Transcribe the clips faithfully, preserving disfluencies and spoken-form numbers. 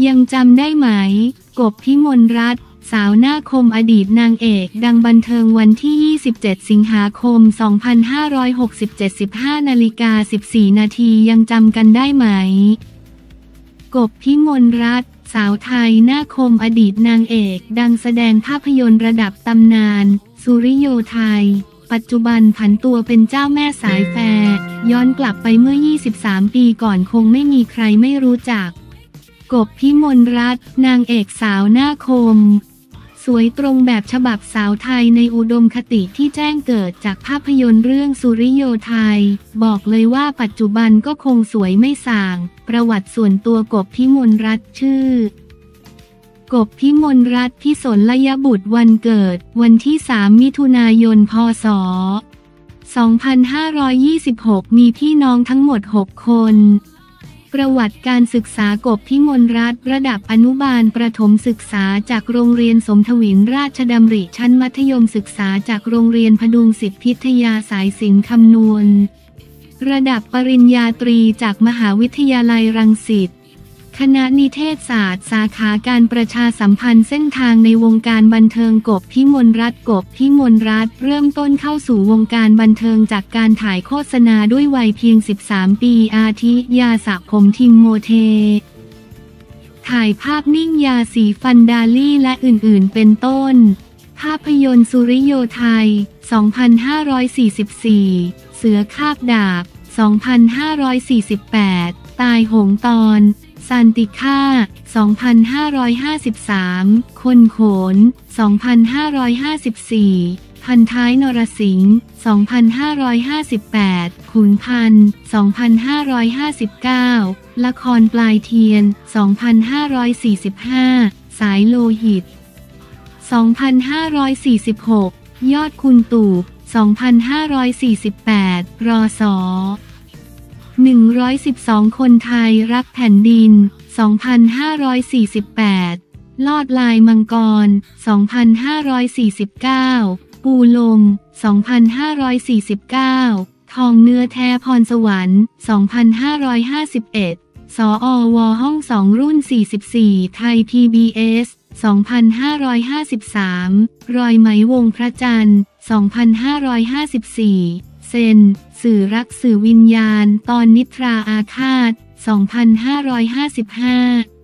ยังจำได้ไหมกบพิมลรัตน์สาวหน้าคมอดีตนางเอกดังบันเทิงวันที่ยี่สิบเจ็ดสิงหาคมสองพันห้าร้อยหกสิบเจ็ด สิบห้านาฬิกาสิบสี่นาทียังจำกันได้ไหมกบพิมลรัตน์สาวไทยหน้าคมอดีตนางเอกดังแสดงภาพยนตร์ระดับตำนานสุริโยไทยปัจจุบันผันตัวเป็นเจ้าแม่สายแฟร์ย้อนกลับไปเมื่อยี่สิบสามปีก่อนคงไม่มีใครไม่รู้จักกบพิมลรัตน์นางเอกสาวหน้าคมสวยตรงแบบฉบับสาวไทยในอุดมคติที่แจ้งเกิดจากภาพยนตร์เรื่องสุริโยไทยบอกเลยว่าปัจจุบันก็คงสวยไม่ส่างประวัติส่วนตัวกบพิมลรัตน์ชื่อกบพิมลรัตน์พิสนลยบุตรวันเกิดวันที่สามมิถุนายนพศสองพันห้าร้อยยี่สิบหกมีพี่น้องทั้งหมดหกคนประวัติการศึกษากบพิมลรัตน์ระดับอนุบาลประถมศึกษาจากโรงเรียนสมทวินราชดำริชั้นมัธยมศึกษาจากโรงเรียนพดุงศิษย์พิทยาสายศิลป์คำนวณระดับปริญญาตรีจากมหาวิทยาลัยรังสิตคณะนิเทศศาสตร์สาขาการประชาสัมพันธ์เส้นทางในวงการบันเทิงกบพิมลรัตน์กบพิมลรัตน์เริ่มต้นเข้าสู่วงการบันเทิงจากการถ่ายโฆษณาด้วยวัยเพียงสิบสามปีอาทิยาสระผมทิมโมเทถ่ายภาพนิ่งยาสีฟันดาลี่และอื่นๆเป็นต้นภาพยนตร์สุริโยไทยสองพันห้าร้อยสี่สิบสี่เสือคาบดาบสองพันห้าร้อยสี่สิบแปดตายโหงตอนสันติค่าสองพันห้าร้อยห้าสิบสามคนโขนสองพันห้าร้อยห้าสิบสี่พันท้ายนรสิงห์สองพันห้าร้อยห้าสิบแปดขุนพันธ์สองพันห้าร้อยห้าสิบเก้าละครปลายเทียนสองพันห้าร้อยสี่สิบห้าสายโลหิตสองพันห้าร้อยสี่สิบหกยอดคุณตูบสองพันห้าร้อยสี่สิบแปดรศหนึ่งร้อยสิบสองคนไทยรักแผ่นดินสองพันห้าร้อยสี่สิบแปดลอดลายมังกรสองพันห้าร้อยสี่สิบเก้าปูลมสองพันห้าร้อยสี่สิบเก้าทองเนื้อแท้พรสวรรค์สองพันห้าร้อยห้าสิบเอ็ดสอวห้องสองรุ่นสี่สิบสี่ไทย พี บี เอส สองพันห้าร้อยห้าสิบสามรอยไหมวงพระจันทร์สองพันห้าร้อยห้าสิบสี่เซนสื่อรักสื่อวิญญาณตอนนิทราอาฆาตสองพันห้าร้อยห้าสิบห้า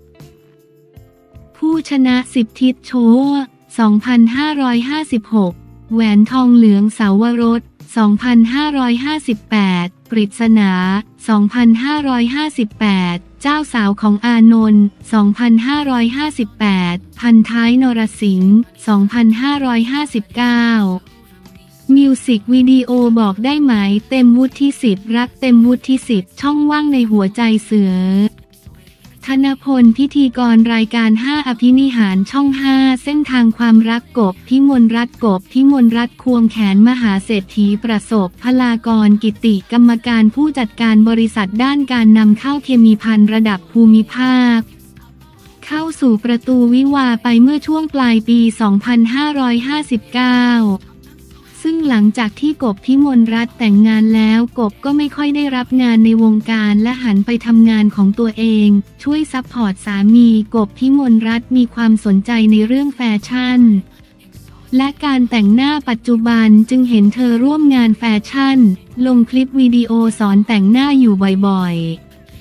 ผู้ชนะสิบทิศโชว์สองพันห้าร้อยห้าสิบหกแหวนทองเหลืองสาวรสสองพันห้าร้อยห้าสิบแปดปริศนาสองพันห้าร้อยห้าสิบแปดเจ้าสาวของอานนท์สองพันห้าร้อยห้าสิบแปดพันท้ายนรสิงห์สองพันห้าร้อยห้าสิบเก้ามิวสิกวิดีโอบอกได้ไหมเต็มวุฒิสิทธิ์รักเต็มวุฒิสิทธิ์ช่องว่างในหัวใจเสือธนพลพิธีกรรายการห้าอภินิหารช่องห้าเส้นทางความรักกบพิมลรัตน์กบพิมลรัตน์ควงแขนมหาเศรษฐีประสบพลากรกิติกรรมการผู้จัดการบริษัทด้านการนำเข้าเคมีภัณฑ์ระดับภูมิภาคเข้าสู่ประตูวิวาห์ไปเมื่อช่วงปลายปีสองพันห้าร้อยห้าสิบเก้าซึ่งหลังจากที่กบพิมลรัตน์แต่งงานแล้วกบก็ไม่ค่อยได้รับงานในวงการและหันไปทำงานของตัวเองช่วยซัพพอร์ตสามีกบพิมลรัตน์มีความสนใจในเรื่องแฟชั่นและการแต่งหน้าปัจจุบันจึงเห็นเธอร่วมงานแฟชั่นลงคลิปวิดีโอสอนแต่งหน้าอยู่บ่อยๆ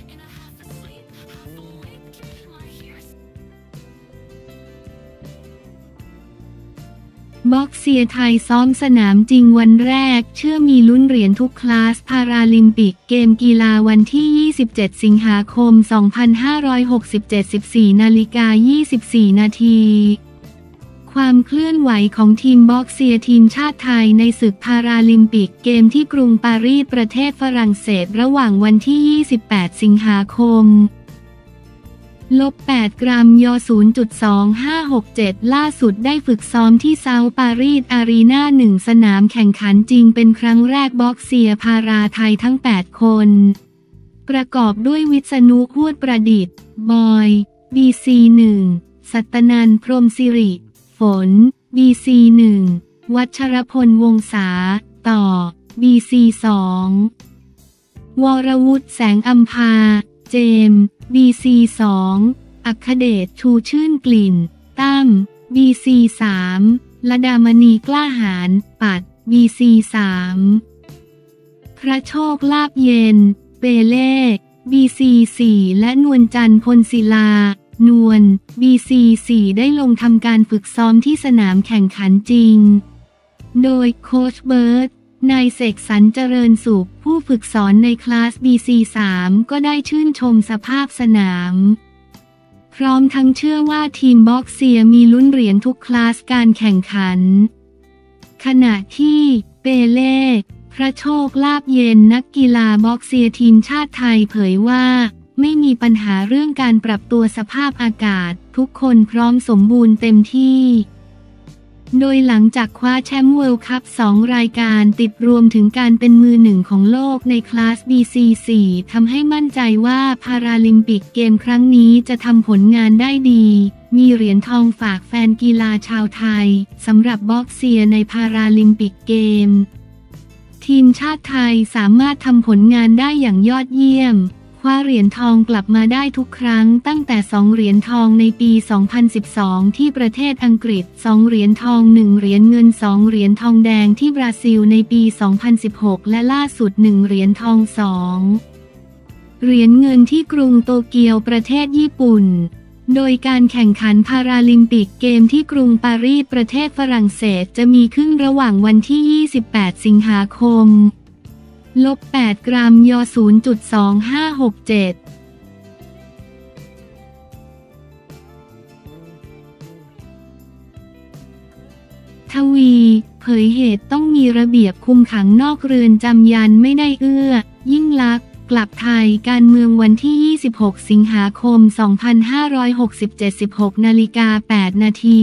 บ็อกเซียไทยซ้อมสนามจริงวันแรกเชื่อมีลุ้นเหรียญทุกคลาสพาราลิมปิกเกมกีฬาวันที่ยี่สิบเจ็ดสิงหาคมสองพันห้าร้อยหกสิบเจ็ด สิบสี่นาฬิกายี่สิบสี่นาทีความเคลื่อนไหวของทีมบ็อกเซียทีมชาติไทยในศึกพาราลิมปิกเกมที่กรุงปารีสประเทศฝรั่งเศสระหว่างวันที่ยี่สิบแปดสิงหาคมลบแปดกรัมย ศูนย์จุดสองห้าหกเจ็ด ล่าสุดได้ฝึกซ้อมที่เซาท์ปารีสอารีนาหนึ่งสนามแข่งขันจริงเป็นครั้งแรกบ็อกเซียพาราไทยทั้งแปดคนประกอบด้วยวิษณุ ฮวดประดิษฐ์บอย บี ซี หนึ่ง สัตนันท์ พรหมสิริฝน บี ซี หนึ่ง วัชรพลวงศาต่อ บี ซี สอง วรวุฒิแสงอำภาเจมส์ บี ซี สองอัคเดชชูชื่นกลิ่นตั้ม บี ซี สาม ลดามณีกล้าหาญปัด บี ซี สาม พระโชคลาภเย็นเปเล่ บี ซี สี่ และนวลจันทร์พลศิลานวล บี ซี สี่ ได้ลงทำการฝึกซ้อมที่สนามแข่งขันจริงโดยโค้ชเบิร์ตนายเสกสรรเจริญสุขผู้ฝึกสอนในคลาส บี ซี สาม ก็ได้ชื่นชมสภาพสนามพร้อมทั้งเชื่อว่าทีมบ็อกเซียมีลุ้นเหรียญทุกคลาสการแข่งขันขณะที่เปเล่พระโชคลาภเย็นนักกีฬาบ็อกเซียทีมชาติไทยเผยว่าไม่มีปัญหาเรื่องการปรับตัวสภาพอากาศทุกคนพร้อมสมบูรณ์เต็มที่โดยหลังจากคว้าแชมป์เวิลด์คัพสองรายการติดรวมถึงการเป็นมือหนึ่งของโลกในคลาส บี ซี สี่ ทำให้มั่นใจว่าพาราลิมปิกเกมครั้งนี้จะทำผลงานได้ดีมีเหรียญทองฝากแฟนกีฬาชาวไทยสำหรับบ็อกเซียในพาราลิมปิกเกมทีมชาติไทยสามารถทำผลงานได้อย่างยอดเยี่ยมคว้าเหรียญทองกลับมาได้ทุกครั้งตั้งแต่สองเหรียญทองในปี สองพันสิบสอง ที่ประเทศอังกฤษสองเหรียญทองหนึ่งเหรียญเงินสองเหรียญทองแดงที่บราซิลในปี สองพันสิบหก และล่าสุดหนึ่งเหรียญทองสองเหรียญเงินที่กรุงโตเกียวประเทศญี่ปุ่นโดยการแข่งขันพาราลิมปิกเกมที่กรุงปารีสประเทศฝรั่งเศสจะมีขึ้นระหว่างวันที่ ยี่สิบแปด สิงหาคมลบแปดกรัมย ศูนย์จุดสองห้าหกเจ็ด ทวีเผยเหตุต้องมีระเบียบคุมขังนอกเรือนจำยันไม่ได้เอื้อยิ่งลักษณ์กลับไทยการเมืองวันที่ ยี่สิบหก สิงหาคม สองพันห้าร้อยหกสิบเจ็ด สิบหกนาฬิกาแปดนาที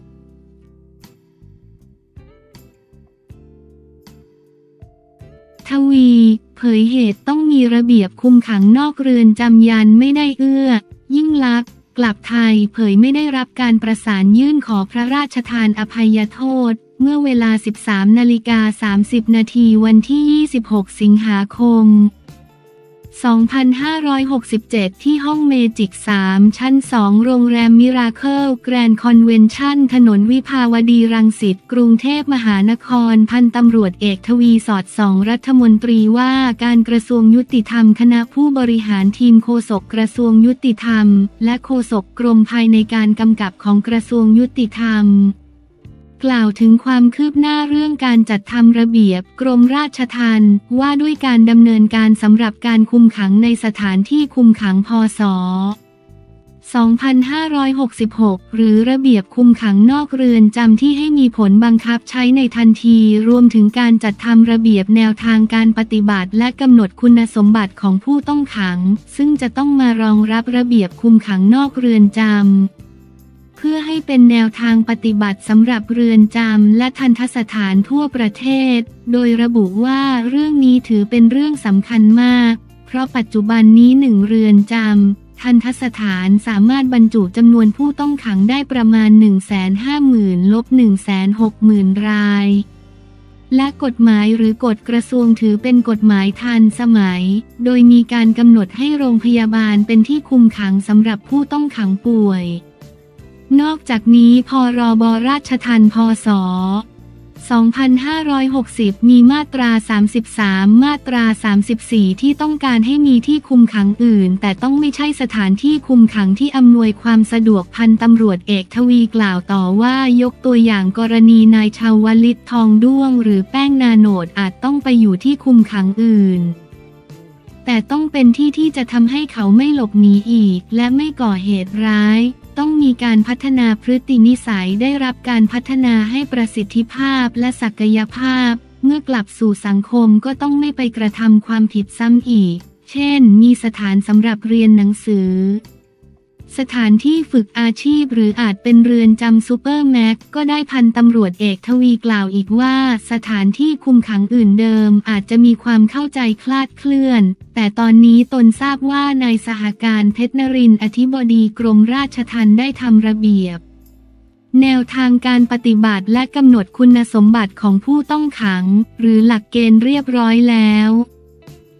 ทวีเผยเหตุต้องมีระเบียบคุมขังนอกเรือนจำยันไม่ได้เอื้อยิ่งลักษณ์กลับไทยเผยไม่ได้รับการประสานยื่นขอพระราชทานอภัยโทษเมื่อเวลา สิบสามนาฬิกาสามสิบนาทีวันที่ ยี่สิบหก สิงหาคม สองพันห้าร้อยหกสิบเจ็ด ที่ห้องเมจิก สาม ชั้น สอง โรงแรมมิราเคิลแกรนด์คอนเวนชั่นถนนวิภาวดีรังสิตกรุงเทพมหานครพันตำรวจเอกทวีสอดส่องรัฐมนตรีว่าการกระทรวงยุติธรรมคณะผู้บริหารทีมโฆษกกระทรวงยุติธรรมและโฆษกกรมภายในการกำกับของกระทรวงยุติธรรมกล่าวถึงความคืบหน้าเรื่องการจัดทำระเบียบกรมราชทัณฑ์ว่าด้วยการดำเนินการสำหรับการคุมขังในสถานที่คุมขังพ.ศ. สองพันห้าร้อยหกสิบหก หรือระเบียบคุมขังนอกเรือนจำที่ให้มีผลบังคับใช้ในทันทีรวมถึงการจัดทำระเบียบแนวทางการปฏิบัติและกำหนดคุณสมบัติของผู้ต้องขังซึ่งจะต้องมารองรับระเบียบคุมขังนอกเรือนจำเพื่อให้เป็นแนวทางปฏิบัติสำหรับเรือนจำและทัณฑสถานทั่วประเทศโดยระบุว่าเรื่องนี้ถือเป็นเรื่องสำคัญมากเพราะปัจจุบันนี้หนึ่งเรือนจำทัณฑสถานสามารถบรรจุจำนวนผู้ต้องขังได้ประมาณ หนึ่งแสนห้าหมื่น หนึ่งแสนหกหมื่น รายและกฎหมายหรือกฎกระทรวงถือเป็นกฎหมายทันสมัยโดยมีการกำหนดให้โรงพยาบาลเป็นที่คุมขังสำหรับผู้ต้องขังป่วยนอกจากนี้พรบราชทัณฑ์พ.ศ. สองพันห้าร้อยหกสิบ มีมาตรา สามสิบสาม มาตรา สามสิบสี่ ที่ต้องการให้มีที่คุมขังอื่นแต่ต้องไม่ใช่สถานที่คุมขังที่อำนวยความสะดวกพันตำรวจเอกทวีกล่าวต่อว่ายกตัวอย่างกรณีนายชาวลิตทองด้วงหรือแป้งนาโนดอาจต้องไปอยู่ที่คุมขังอื่นแต่ต้องเป็นที่ที่จะทำให้เขาไม่หลบหนีอีกและไม่ก่อเหตุร้ายต้องมีการพัฒนาพฤตินิสัยได้รับการพัฒนาให้ประสิทธิภาพและศักยภาพเมื่อกลับสู่สังคมก็ต้องไม่ไปกระทำความผิดซ้ำอีกเช่นมีสถานสำหรับเรียนหนังสือสถานที่ฝึกอาชีพหรืออาจเป็นเรือนจำซูเปอร์แม็กก็ได้พันตำรวจเอกทวีกล่าวอีกว่าสถานที่คุมขังอื่นเดิมอาจจะมีความเข้าใจคลาดเคลื่อนแต่ตอนนี้ตนทราบว่านายสหการเพชรนรินทร์อธิบดีกรมราชทัณฑ์ได้ทำระเบียบแนวทางการปฏิบัติและกำหนดคุณสมบัติของผู้ต้องขังหรือหลักเกณฑ์เรียบร้อยแล้วแ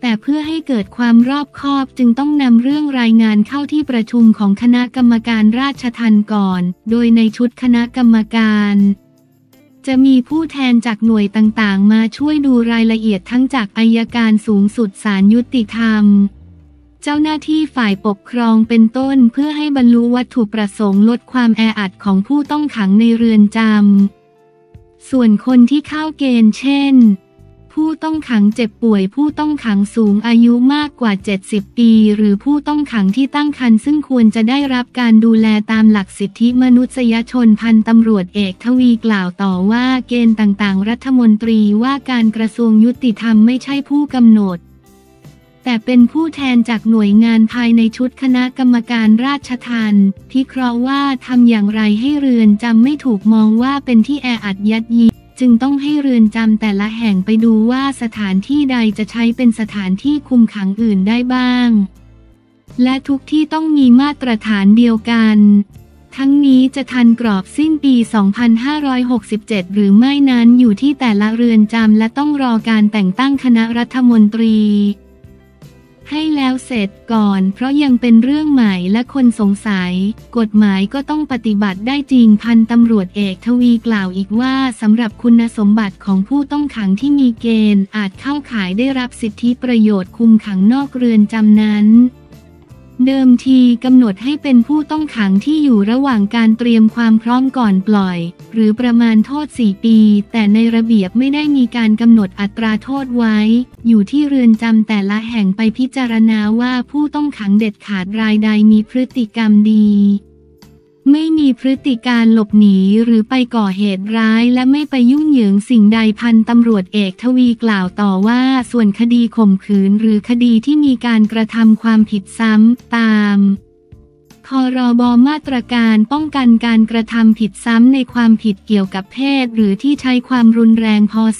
แต่เพื่อให้เกิดความรอบคอบจึงต้องนำเรื่องรายงานเข้าที่ประชุมของคณะกรรมการราชทัณฑ์ก่อน โดยในชุดคณะกรรมการจะมีผู้แทนจากหน่วยต่างๆมาช่วยดูรายละเอียดทั้งจากอัยการสูงสุดศาลยุติธรรมเจ้าหน้าที่ฝ่ายปกครองเป็นต้นเพื่อให้บรรลุวัตถุประสงค์ลดความแออัดของผู้ต้องขังในเรือนจำส่วนคนที่เข้าเกณฑ์เช่นผู้ต้องขังเจ็บป่วยผู้ต้องขังสูงอายุมากกว่าเจ็ดสิบปีหรือผู้ต้องขังที่ตั้งครรภ์ซึ่งควรจะได้รับการดูแลตามหลักสิทธิมนุษยชนพันตำรวจเอกทวีกล่าวต่อว่าเกณฑ์ต่างๆรัฐมนตรีว่าการกระทรวงยุติธรรมไม่ใช่ผู้กำหนดแต่เป็นผู้แทนจากหน่วยงานภายในชุดคณะกรรมการราชทัณฑ์พิเคราะห์ว่าทำอย่างไรให้เรือนจำไม่ถูกมองว่าเป็นที่แออัดยัดเยียดจึงต้องให้เรือนจำแต่ละแห่งไปดูว่าสถานที่ใดจะใช้เป็นสถานที่คุมขังอื่นได้บ้างและทุกที่ต้องมีมาตรฐานเดียวกันทั้งนี้จะทันกรอบสิ้นปี สองพันห้าร้อยหกสิบเจ็ด หรือไม่นั้นอยู่ที่แต่ละเรือนจำและต้องรอการแต่งตั้งคณะรัฐมนตรีให้แล้วเสร็จก่อนเพราะยังเป็นเรื่องใหม่และคนสงสัยกฎหมายก็ต้องปฏิบัติได้จริงพันตำรวจเอกทวีกล่าวอีกว่าสำหรับคุณสมบัติของผู้ต้องขังที่มีเกณฑ์อาจเข้าข่ายได้รับสิทธิประโยชน์คุมขังนอกเรือนจำนั้นเดิมทีกำหนดให้เป็นผู้ต้องขังที่อยู่ระหว่างการเตรียมความพร้อมก่อนปล่อยหรือประมาณโทษสี่ปีแต่ในระเบียบไม่ได้มีการกำหนดอัตราโทษไว้อยู่ที่เรือนจำแต่ละแห่งไปพิจารณาว่าผู้ต้องขังเด็ดขาดรายใดมีพฤติกรรมดีไม่มีพฤติการหลบหนีหรือไปก่อเหตุร้ายและไม่ไปยุ่งเหยิงสิ่งใดพันตำรวจเอกทวีกล่าวต่อว่าส่วนคดีข่มขืนหรือคดีที่มีการกระทำความผิดซ้ำตามพรบมาตรการป้องกันการกระทำผิดซ้ำในความผิดเกี่ยวกับเพศหรือที่ใช้ความรุนแรงพ.ศ.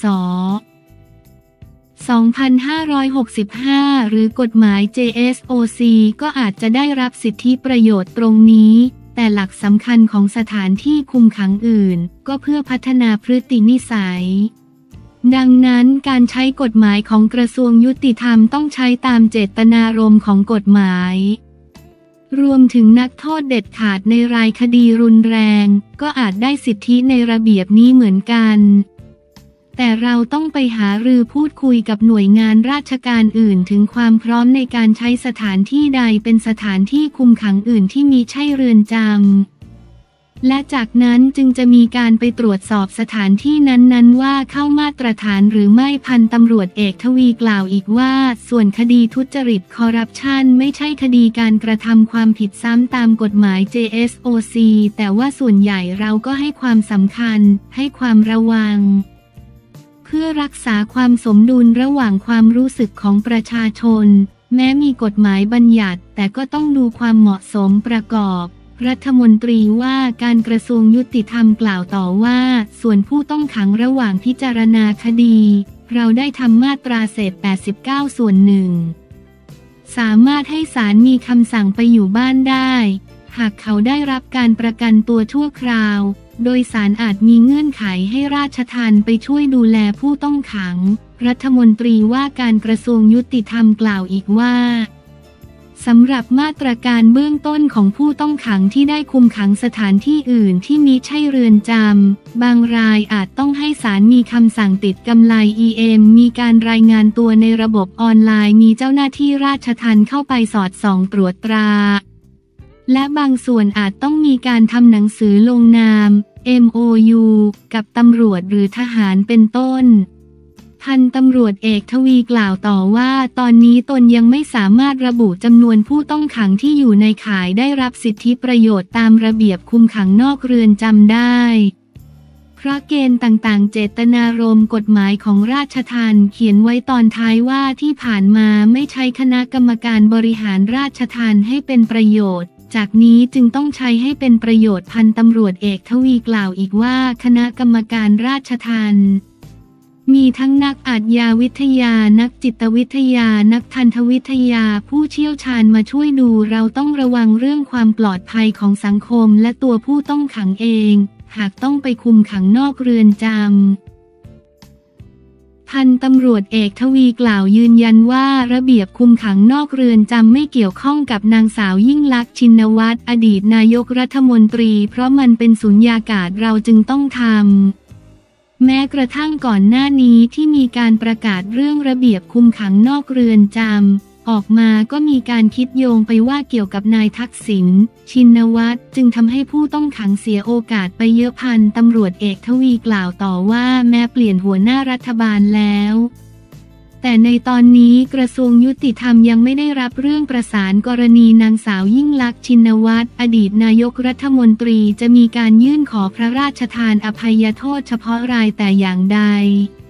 สองพันห้าร้อยหกสิบห้า หรือกฎหมาย เจ เอส โอ ซี ก็อาจจะได้รับสิทธิประโยชน์ตรงนี้แต่หลักสำคัญของสถานที่คุมขังอื่นก็เพื่อพัฒนาพฤตินิสัยดังนั้นการใช้กฎหมายของกระทรวงยุติธรรมต้องใช้ตามเจตนารมณ์ของกฎหมายรวมถึงนักโทษเด็ดขาดในรายคดีรุนแรงก็อาจได้สิทธิในระเบียบนี้เหมือนกันแต่เราต้องไปหารือพูดคุยกับหน่วยงานราชการอื่นถึงความพร้อมในการใช้สถานที่ใดเป็นสถานที่คุมขังอื่นที่มีใช่เรือนจำและจากนั้นจึงจะมีการไปตรวจสอบสถานที่นั้นๆว่าเข้ามาตรฐานหรือไม่พันตำรวจเอกทวีกล่าวอีกว่าส่วนคดีทุจริตคอร์รัปชันไม่ใช่คดีการกระทำความผิดซ้ำตามกฎหมาย เจ เอส โอ ซี แต่ว่าส่วนใหญ่เราก็ให้ความสำคัญให้ความระวังเพื่อรักษาความสมดุลระหว่างความรู้สึกของประชาชนแม้มีกฎหมายบัญญัติแต่ก็ต้องดูความเหมาะสมประกอบรัฐมนตรีว่าการกระทรวงยุติธรรมกล่าวต่อว่าส่วนผู้ต้องขังระหว่างพิจารณาคดีเราได้ทำมาตราเศษแปดสิบเก้าส่วนหนึ่งสามารถให้ศาลมีคำสั่งไปอยู่บ้านได้หากเขาได้รับการประกันตัวชั่วคราวโดยศาลอาจมีเงื่อนไขให้ราชทัณฑ์ไปช่วยดูแลผู้ต้องขังรัฐมนตรีว่าการกระทรวงยุติธรรมกล่าวอีกว่าสำหรับมาตรการเบื้องต้นของผู้ต้องขังที่ได้คุมขังสถานที่อื่นที่มิใช่เรือนจำบางรายอาจต้องให้ศาลมีคำสั่งติดกำไล อี เอ็ม มีการรายงานตัวในระบบออนไลน์มีเจ้าหน้าที่ราชทัณฑ์เข้าไปสอดส่องตรวจตราและบางส่วนอาจต้องมีการทำหนังสือลงนาม เอ็ม โอ ยู กับตำรวจหรือทหารเป็นต้นพันตำรวจเอกทวีกล่าวต่อว่าตอนนี้ตนยังไม่สามารถระบุจำนวนผู้ต้องขังที่อยู่ในข่ายได้รับสิทธิประโยชน์ตามระเบียบคุมขังนอกเรือนจำได้เพราะเกณฑ์ต่างๆเจตนารมณ์กฎหมายของราชทัณฑ์เขียนไว้ตอนท้ายว่าที่ผ่านมาไม่ใช้คณะกรรมการบริหารราชทัณฑ์ให้เป็นประโยชน์จากนี้จึงต้องใช้ให้เป็นประโยชน์พันตำรวจเอกทวีกล่าวอีกว่าคณะกรรมการราชทัณฑ์มีทั้งนักอาชญาวิทยานักจิตวิทยานักทันตวิทยาผู้เชี่ยวชาญมาช่วยดูเราต้องระวังเรื่องความปลอดภัยของสังคมและตัวผู้ต้องขังเองหากต้องไปคุมขังนอกเรือนจำพันตำรวจเอกทวีกล่าวยืนยันว่าระเบียบคุมขังนอกเรือนจำไม่เกี่ยวข้องกับนางสาวยิ่งลักษณ์ชินวัตรอดีตนายกรัฐมนตรีเพราะมันเป็นสุญญากาศเราจึงต้องทำแม้กระทั่งก่อนหน้านี้ที่มีการประกาศเรื่องระเบียบคุมขังนอกเรือนจำออกมาก็มีการคิดโยงไปว่าเกี่ยวกับนายทักษิณชินวัตรจึงทำให้ผู้ต้องขังเสียโอกาสไปเยอะพันตำรวจเอกทวีกล่าวต่อว่าแม้เปลี่ยนหัวหน้ารัฐบาลแล้วแต่ในตอนนี้กระทรวงยุติธรรมยังไม่ได้รับเรื่องประสานกรณีนางสาวยิ่งลักษณ์ชินวัตรอดีตนายกรัฐมนตรีจะมีการยื่นขอพระราชทานอภัยโทษเฉพาะรายแต่อย่างใด